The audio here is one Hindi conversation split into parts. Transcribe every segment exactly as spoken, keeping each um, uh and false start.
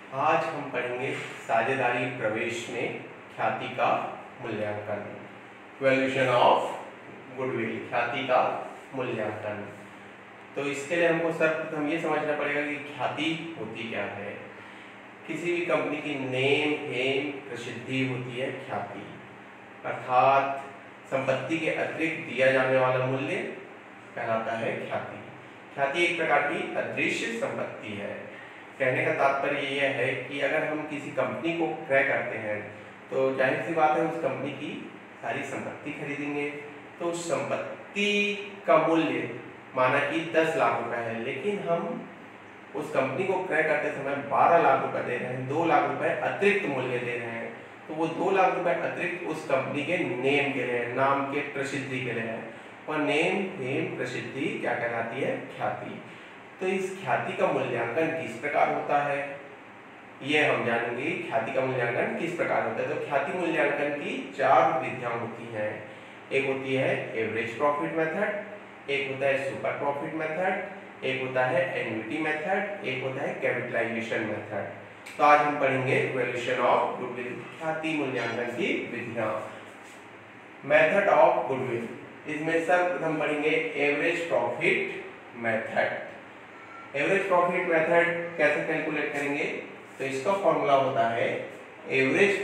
आज हम पढ़ेंगे साझेदारी प्रवेश में ख्याति का मूल्यांकन, वैल्यूएशन ऑफ गुडविल, ख्याति का मूल्यांकन। तो इसके लिए हमको सर्वप्रथम ये समझना पड़ेगा कि ख्याति होती क्या है। किसी भी कंपनी की नेम, फेम, प्रसिद्धि होती है ख्याति, अर्थात संपत्ति के अतिरिक्त दिया जाने वाला मूल्य कहलाता है ख्याति। ख्याति एक प्रकार की अदृश्य संपत्ति है। कहने का तात्पर्य यह है कि अगर हम किसी कंपनी को क्रय करते हैं तो जाहिर सी बात है उस कंपनी की सारी संपत्ति खरीदेंगे, तो उस संपत्ति का मूल्य माना कि दस लाख रुपए है, लेकिन हम उस कंपनी को क्रय करते समय बारह लाख रुपए दे रहे हैं, दो लाख रुपए अतिरिक्त मूल्य दे रहे हैं। तो वो दो लाख रुपए अतिरिक्त उस कंपनी के नेम के लिए, नाम के प्रसिद्धि के लिए है, और नेम, फेम, प्रसिद्धि क्या कहलाती है? ख्याति। तो इस ख्याति का मूल्यांकन किस प्रकार होता है ये हम जानेंगे। ख्याति का मूल्यांकन किस प्रकार होता है? तो ख्याति मूल्यांकन की चार विधियां होती हैं। एक होती है एवरेज प्रॉफिट मेथड, एक होता है सुपर प्रॉफिट मेथड, एक होता है एन्युटी मेथड, एक होता है कैपिटलाइजेशन मेथड। तो आज हम पढ़ेंगे वैल्यूएशन ऑफ गुडविल, ख्याति मूल्यांकन की विधियां। मेथड ऑफ गुडविल, इसमें सर्वप्रथम पढ़ेंगे average profit method. Average profit method कैसे कैलकुलेट करेंगे? तो इसका फॉर्मूला होता है average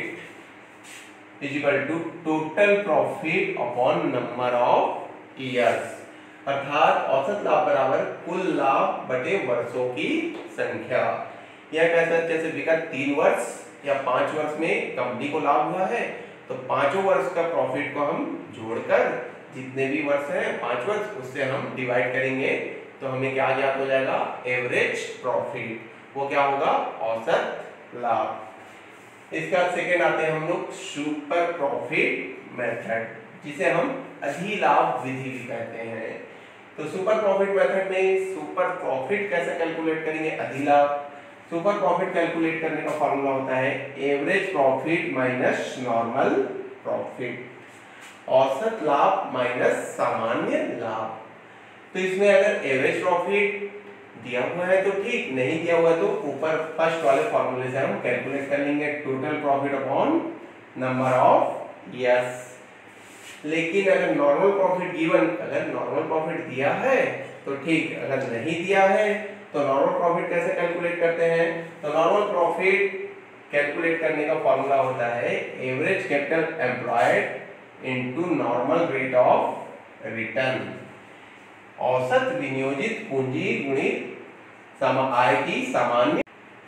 profit is equal to total profit upon number of years, अर्थात औसत लाभ बराबर कुल लाभ बटे वर्षों की संख्या। यह कैसे? जैसे विगत तीन वर्ष या पांच वर्ष में कंपनी को लाभ हुआ है तो पांचों वर्ष का प्रॉफिट को हम जोड़कर जितने भी वर्ष हैं पांच वर्ष उससे हम डिवाइड करेंगे तो हमें क्या ज्ञात हो जाएगा? Average profit. वो क्या होगा? औसत लाभ। इसके बाद सेकेंड आते हैं हम लोग सुपर प्रॉफिट मेथड, जिसे हम अधिलाभ विधि भी कहते हैं। तो सुपर प्रॉफिट मेथड में सुपर प्रॉफिट कैसे कैलकुलेट करेंगे? अधिलाभ। सुपर प्रॉफिट कैलकुलेट करने का फॉर्मूला होता है average profit minus normal profit, औसत लाभ माइनस सामान्य लाभ। तो इसमें अगर एवरेज प्रॉफिट दिया हुआ है तो ठीक, नहीं दिया हुआ तो ऊपर फर्स्ट वाले फॉर्मूले से हम कैलकुलेट कर लेंगे total profit upon number of years. लेकिन अगर नॉर्मल प्रॉफिट गिवन, अगर नॉर्मल प्रॉफिट दिया है तो ठीक, अगर नहीं दिया है तो नॉर्मल प्रॉफिट कैसे कैलकुलेट करते हैं? तो नॉर्मल प्रॉफिट कैलकुलेट करने का फॉर्मूला होता है average capital employed into normal rate of return, औसत विनियोजित पूंजी गुणित आय की सामान्य।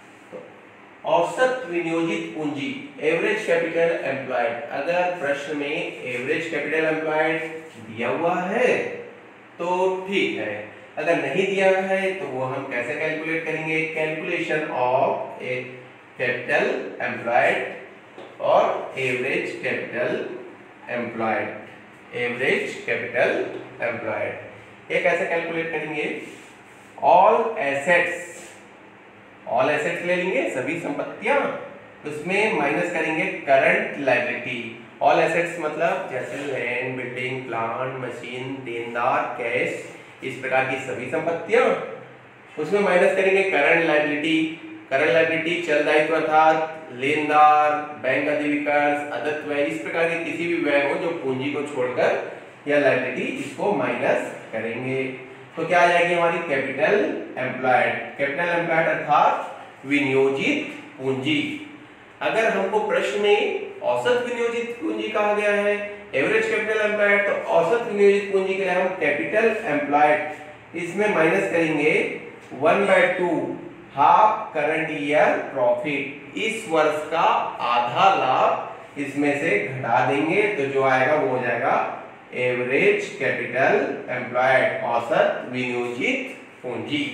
औसत विनियोजित पूंजी, एवरेज कैपिटल एम्प्लॉयड, अगर प्रश्न में एवरेज कैपिटल एम्प्लॉयड दिया हुआ है तो ठीक है, अगर नहीं दिया है तो वो हम कैसे कैलकुलेट करेंगे? Calculation of a capital employed और average capital employed, average capital employed. ये कैसे कैलकुलेट करेंगे? ऑल एसेट्स, ऑल एसेट्स ले लेंगे, सभी संपत्तियां, उसमें माइनस करेंगे करंट लायबिलिटी। ऑल एसेट्स मतलब जैसे लैंड, बिल्डिंग, प्लांट, मशीन, देनदार, कैश, इस प्रकार की सभी संपत्तियां, उसमें माइनस करेंगे करंट लायबिलिटी। करंट लायबिलिटी चल दायित्व अर्थात लेनदार, बैंक अधिविकर्ष, अदत्त व्यय, इस प्रकार के किसी भी व्यय हो जो पूंजी को छोड़कर या लायबिलिटी, इसको माइनस करेंगे तो क्या आ जाएगी हमारी? Capital employed. कैपिटल एम्प्लॉयड अर्थात विनियोजित पूंजी। अगर हमको प्रश्न में औसत विनियोजित पूंजी कहा गया है, एवरेज कैपिटल एम्प्लॉयड, तो औसत विनियोजित पूंजी के लिए हम कैपिटल एम्प्लॉयड, इसमें माइनस करेंगे one by two half current year profit, इस वर्ष का आधा लाभ इसमें से घटा देंगे तो जो आएगा वो हो जाएगा एवरेज कैपिटल एम्प्लॉयड, औसत विनियोजित पूंजी।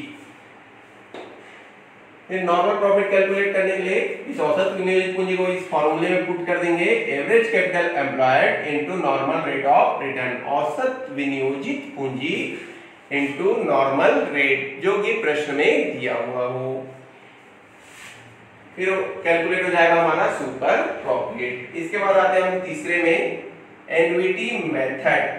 फिर नॉर्मल प्रॉफिट कैलकुलेट करने के लिए इस औसत विनियोजित पूंजी को इस फॉर्मूले में पुट कर देंगे average capital employed into normal rate of return, औसत विनियोजित पूंजी इनटू नॉर्मल रेट, जो कि प्रश्न में दिया हुआ हो। फिर कैलकुलेट हो जाएगा हमारा सुपर प्रॉफिट। इसके बाद आते हैं हम तीसरे में एन्युटी मेथड,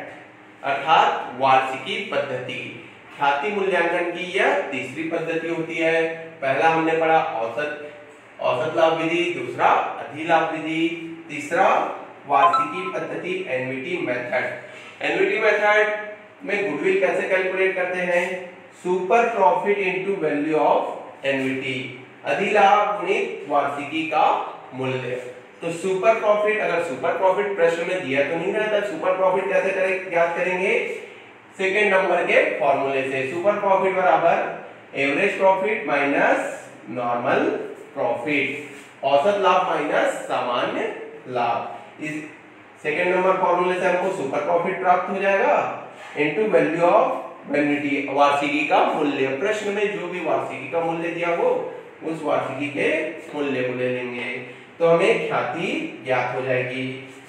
अर्थात वार्षिकी पद्धति। ख्याति मूल्यांकन की यह तीसरी पद्धति होती है। पहला हमने पढ़ा औसत औसत लाभ विधि, दूसरा अधिलाभ विधि, तीसरा वार्षिकी पद्धति एनवीटी मेथड। एनवीटी मेथड में गुडविल कैसे कैलकुलेट करते हैं? Super profit into value of annuity, अधिलाभ गुणित वार्षिकी का मूल्य। तो सुपर प्रॉफिट, अगर सुपर प्रॉफिट प्रश्न में दिया तो नहीं रहता, सुपर प्रॉफिट कैसे करें ज्ञात करेंगे? सेकेंड नंबर के फॉर्मूले से। सुपर प्रॉफिट बराबर average profit minus normal profit, औसत लाभ माइनस सामान्य लाभ। इस सेकेंड नंबर फॉर्मूले से हमको सुपर प्रॉफिट प्राप्त हो जाएगा इनटू वैल्यू ऑफ एनवीटी, वार्षिकी का मूल्य। प्रश्न में जो भी वार्षिकी का मूल्य दिया हो उस वार्षिकी के मूल्य को ले लेंगे तो हमें ख्याति ज्ञात हो जाएगी।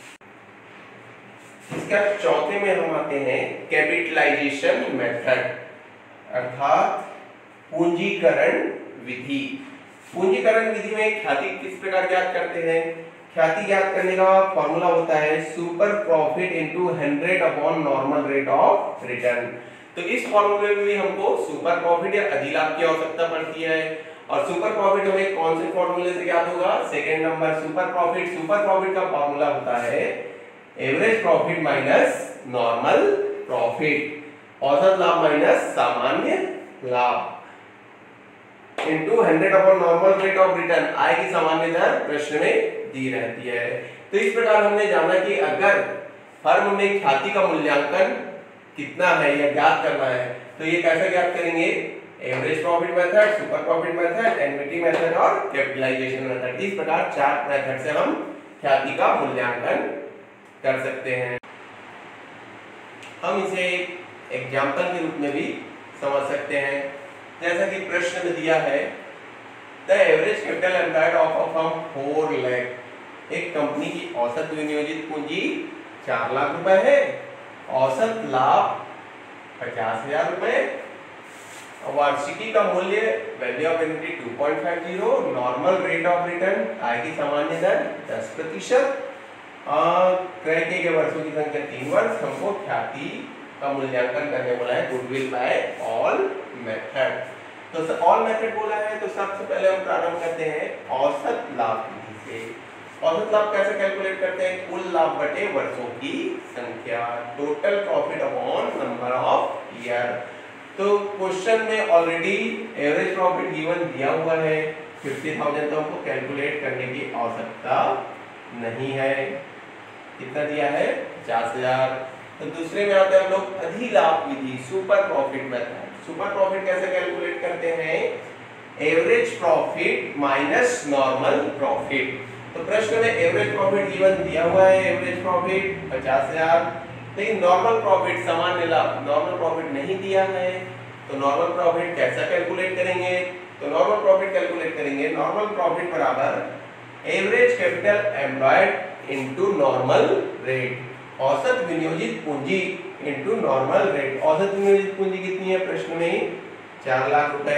इसका चौथे में हम आते हैं कैपिटलाइजेशन मेथड अर्थात पूंजीकरण विधि। पूंजीकरण विधि में ख्याति किस प्रकार ज्ञात करते हैं? ख्याति ज्ञात करने का फॉर्मूला होता है super profit into hundred upon normal rate of return. तो इस फॉर्मूले में भी हमको सुपर प्रॉफिट या अधिलाभ की आवश्यकता पड़ती है। और सुपर प्रॉफिट हमें कौन से फॉर्मूले से ज्ञात होगा? Second number super profit. Super profit का फॉर्मूला होता है average profit minus normal profit, औसत लाभ माइनस सामान्य लाभ into hundred upon normal rate of return. आय की सामान्य दर प्रश्न में दी रहती है। तो इस प्रकार हमने जाना कि अगर फर्म में ख्याति का मूल्यांकन कितना है या ज्ञात करना है तो ये कैसे ज्ञात करेंगे? Average profit method, super profit method, annuity method और कैपिटलाइजेशन मेथड। इस प्रकार चार मेथड से हम ख्याति का मूल्यांकन कर सकते हैं। हम इसे एग्जाम्पल के रूप में भी समझ सकते हैं। जैसा कि प्रश्न में दिया है the average capital employed of a firm four lakh. एक कंपनी की औसत विनियोजित पूंजी चार लाख रुपए है, औसत लाभ पचास हजार रुपए, वार्षिकी का मूल्य value of annuity two point five zero, normal rate of return आय की सामान्य दर दस प्रतिशत, क्रय किए गए वर्षों की संख्या तीन वर्ष। हमको ख्याति का मूल्यांकन करने बोला है गुडविल बाय ऑल मेथड। तो ऑल मेथड बोला है तो सबसे पहले हम प्रारंभ करते हैं औसत लाभ विधि से। औसत लाभ कैसे कैलकुलेट करते हैं? कुल लाभ बटे वर्षों की संख्या, total profit upon number of year. तो क्वेश्चन में ऑलरेडी एवरेज प्रॉफिट गिवन दिया हुआ है फिफ्टी थाउजेंड, तो हमको कैलकुलेट करने की आवश्यकता नहीं है। कितना दिया है? पचास हजार। तो दूसरे में आते हैं हम लोग अधिलाभ विधि, super profit method. Super profit कैसे कैलकुलेट करते हैं? Average profit minus normal profit. तो प्रश्न में एवरेज प्रॉफिट गिवन दिया हुआ है, एवरेज प्रॉफिट पचास हजार, लेकिन नॉर्मल प्रॉफिट सामान्य लाभ नॉर्मल प्रॉफिट नहीं दिया है। तो नॉर्मल प्रॉफिट कैसा कैलकुलेट करेंगे? तो नॉर्मल प्रॉफिट कैलकुलेट करेंगे नॉर्मल प्रॉफिट बराबर average capital employed into normal rate, औसत विनियोजित पूंजी इनटू नॉर्मल रेट। औसत विनियोजित पूंजी कितनी है प्रश्न में? चार लाख रुपए।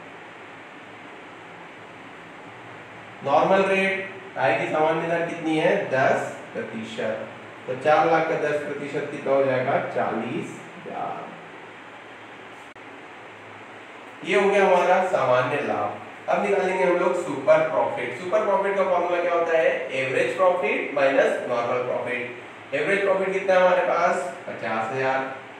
नॉर्मल रेट आय की सामान्य दर कितनी है? दस प्रतिशत। तो चार लाख का दस प्रतिशत कितना हो जाएगा? चालीस हजार। ये हो गया हमारा सामान्य लाभ। अब निकालेंगे हम लोग सुपर प्रॉफिट। सुपर प्रॉफिट का फॉर्मूला क्या होता है? Average profit minus normal profit. Average profit कितना है हमारे पास? पचास हजार।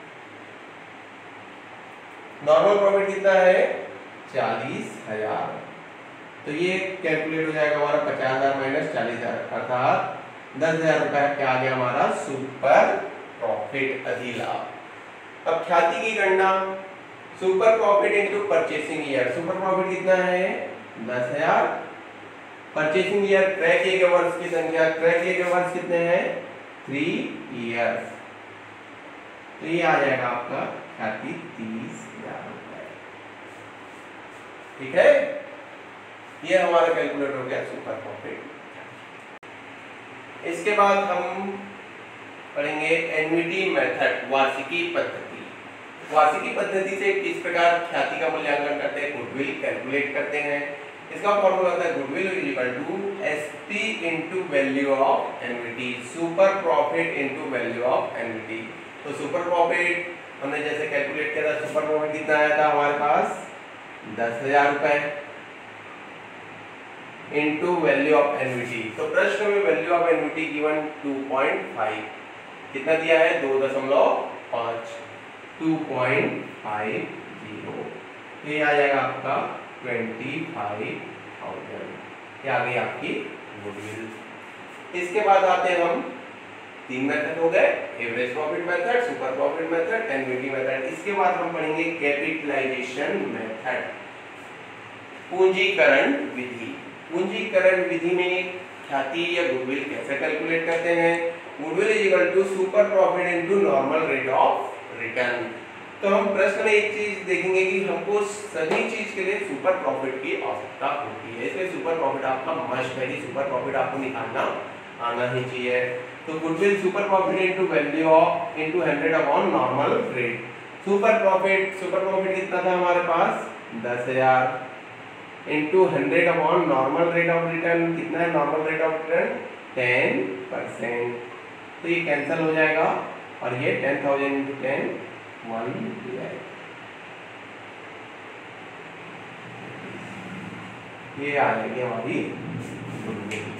नॉर्मल प्रॉफिट कितना है? चालीस हजार। तो ये कैलकुलेट हो जाएगा हमारा पचास हजार माइनस चालीस हजार अर्थात दस हजार रुपए क्या आ गया हमारा? सुपर प्रॉफिट अधिलाभ। अब ख्याति की गणना super profit into purchasing year. Super profit कितना है? दस हजार। परचेसिंग ईयर क्रय किए गए वर्ष की संख्या, क्रय किए गए वर्ष कितने हैं? Three years. तो ये आ जाएगा आपका ख्याति तीस हजार रुपए। ठीक है, ये हमारा कैलकुलेट हो गया सुपर प्रॉफिट। इसके बाद हम पढ़ेंगे एनवीटी मेथड, वार्षिकी पद्धति। वार्षिकी पद्धति से किस प्रकार ख्याति का मूल्यांकन करते हैं? गुडविल कैलकुलेट करते हैं। इसका फॉर्मूला होता है goodwill is equal to SP into value of annuity, super profit into value of annuity. तो सुपर प्रॉफिट हमने जैसे कैलकुलेट किया था, सुपर प्रॉफिट कितना आया था हमारे पास? दस हजार रुपए। Into value of annuity. तो प्रश्न में value of annuity given two point five, कितना दिया है, दो दशमलव पाँच, टू पॉइंट फाइव जीरो, ये आ जाएगा आपका ट्वेंटी फाइव थाउजेंड। ये आ गई आपकी गुडविल। इसके बाद आते हैं हम, तीन मेथड हो गए, average profit method, super profit method, annuity method. इसके बाद हम पढ़ेंगे कैपिटलाइजेशन मेथड, पूंजीकरण विधि। पूंजीकरण विधि में ख्याति या गुडविल कैसे कैलकुलेट करते हैं? Goodwill is equal to super profit into normal rate of return. तो हम प्रश्न में एक चीज देखेंगे कि हमको सभी चीज के लिए सुपर प्रॉफिट की आवश्यकता होती है, इसलिए सुपर प्रॉफिट आपका मस्ट है, सुपर प्रॉफिट आपको निकालना आना ही चाहिए। तो goodwill super profit into value of into hundred upon normal rate. Super profit super profit कितना था हमारे पास, दस हजार into hundred upon normal rate of return, कितना है normal rate of return, ten percent. तो ये कैंसिल हो जाएगा और ये ten thousand into ten, one lakh, ये आ जाएगी हमारी गुडविल।